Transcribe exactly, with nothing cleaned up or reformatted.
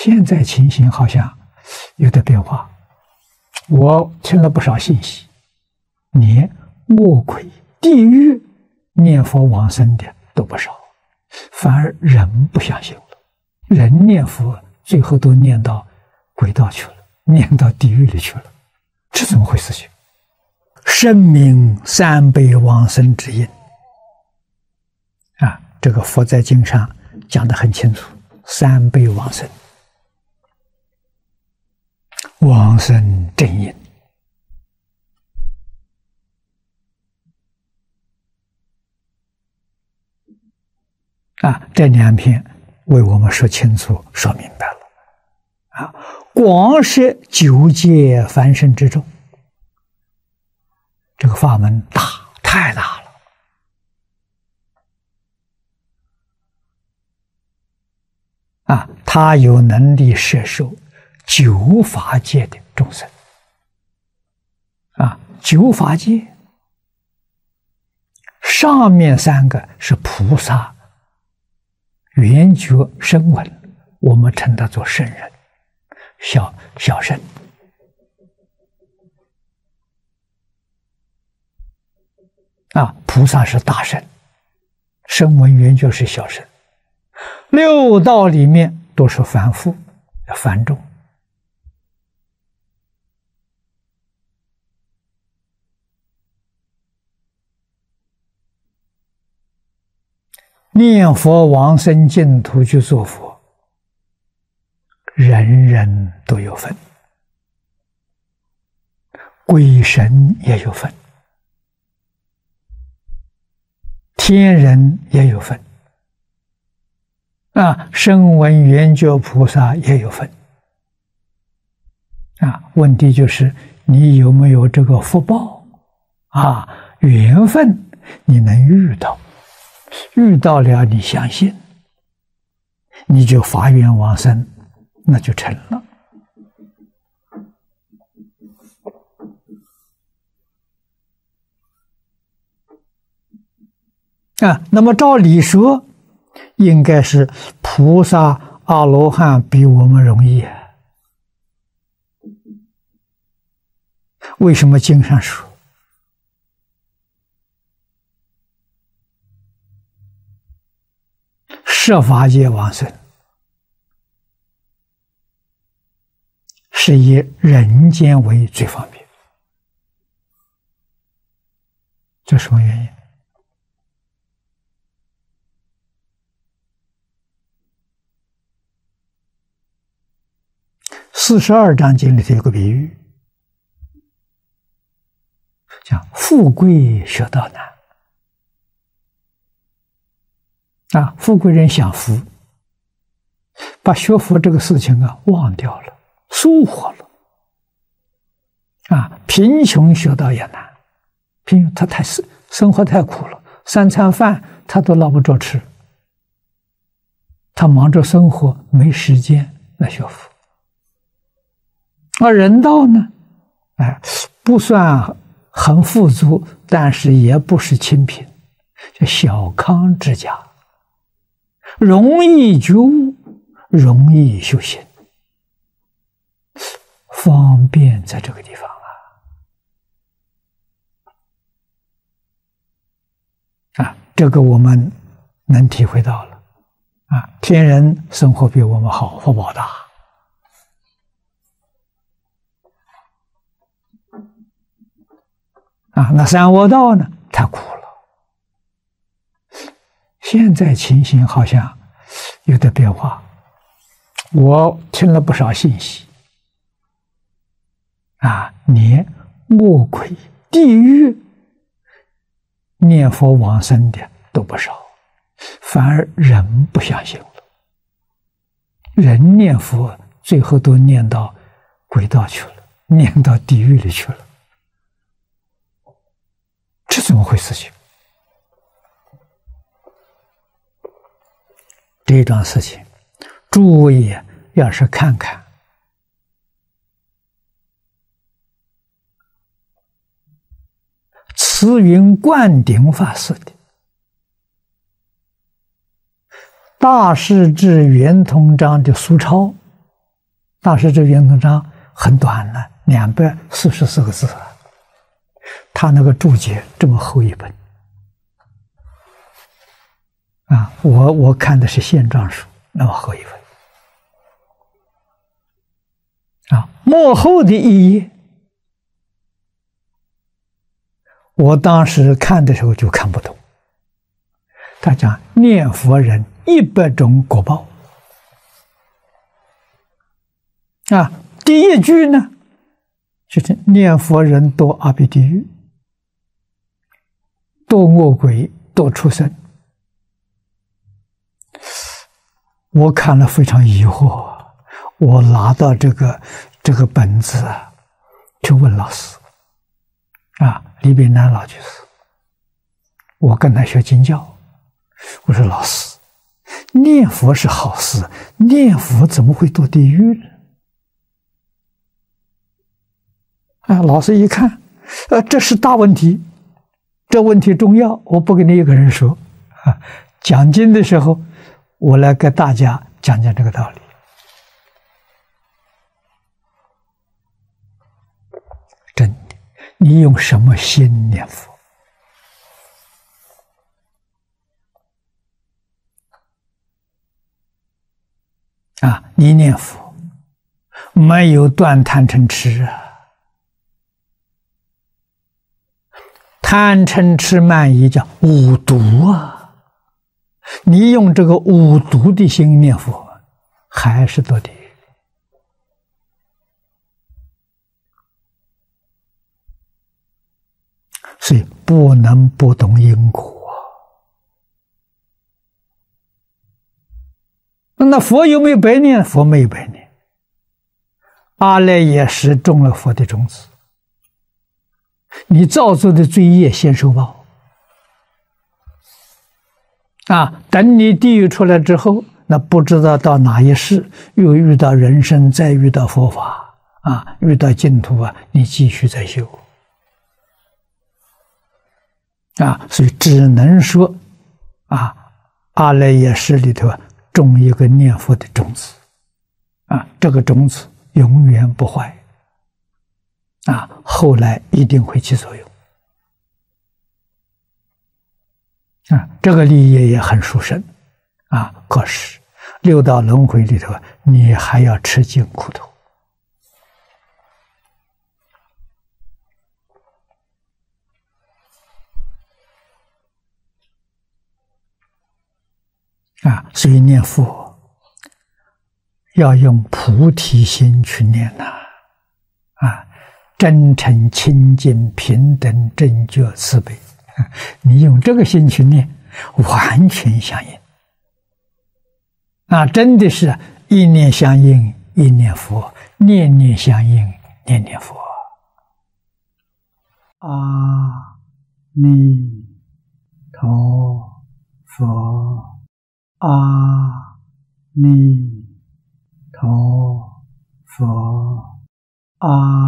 现在情形好像有点变化，我听了不少信息，连魔鬼、地狱念佛往生的都不少，反而人不相信了。人念佛最后都念到轨道去了，念到地狱里去了，这怎么回事情？声明三辈往生之因啊，这个佛在经上讲得很清楚，三辈往生，往生正因啊，这两篇为我们说清楚、说明白了啊！广摄九界凡圣之众，这个法门大，太大了啊！他有能力摄受九法界的众生啊！九法界上面三个是菩萨、圆觉、声闻，我们称他做圣人、小小圣啊。菩萨是大圣，声闻、圆觉是小圣，六道里面都是凡夫、凡众。念佛往生净土去做佛，人人都有份，鬼神也有份，天人也有份，啊，声闻缘觉菩萨也有份，啊，问题就是你有没有这个福报啊，缘分，你能遇到。遇到了，你相信，你就发愿往生，那就成了。啊，那么照理说，应该是菩萨、阿罗汉比我们容易啊。为什么经上说？设法界往生是以人间为最方便，这什么原因？四十二章经里头有个比喻，讲富贵学道难。啊，富贵人享福，把学佛这个事情啊忘掉了，疏忽了。啊，贫穷学道也难，贫他太生生活太苦了，三餐饭他都捞不着吃，他忙着生活，没时间来学佛。而人道呢，哎，不算很富足，但是也不是清贫，叫小康之家。容易觉悟，容易修行，方便在这个地方啊！啊，这个我们能体会到了啊！天人生活比我们好，福报大啊！那三恶道呢？太苦了。现在情形好像有点变化，我听了不少信息啊，连魔鬼、地狱念佛往生的都不少，反而人不相信了。人念佛最后都念到轨道去了，念到地狱里去了，这怎么回事情？这桩事情，诸位要是看看慈云灌顶法师的《大势至圆通章》的苏钞， 当时这个圆通章很短了，两百四十四个字，他那个注解这么厚一本啊！我我看的是线装书，那么厚一本啊，幕后的一页，我当时看的时候就看不懂。他讲念佛人一百种果报啊，第一句呢，就是念佛人堕阿鼻地狱、堕恶鬼、堕畜生。我看了非常疑惑，我拿到这个这个本子啊，去问老师啊，李炳南老居士，我跟他学经教。我说老师，念佛是好事，念佛怎么会堕地狱呢？啊，老师一看，呃，这是大问题，这问题重要，我不跟你一个人说啊。讲经的时候，我来给大家讲讲这个道理。真的，你用什么心念佛？啊，你念佛没有断贪嗔痴啊，贪嗔痴慢疑叫五毒啊，你用这个五毒的心念佛，还是堕地狱。所以不能不懂因果。那佛有没有白念？佛没有白念。阿赖耶识种了佛的种子，你造作的罪业先受报啊！等你地狱出来之后，那不知道到哪一世又遇到人生，再遇到佛法啊，遇到净土啊，你继续再修啊！所以只能说啊，阿赖耶识里头种一个念佛的种子啊，这个种子永远不坏啊，后来一定会起作用啊。这个利益也很殊胜啊，可是六道轮回里头，你还要吃尽苦头啊。所以念佛要用菩提心去念呐，啊，真诚、清净、平等、正觉、慈悲，你用这个心去念，完全相应。啊，真的是一念相应，一念佛；念念相应，念念佛。阿弥陀佛，阿弥陀佛，阿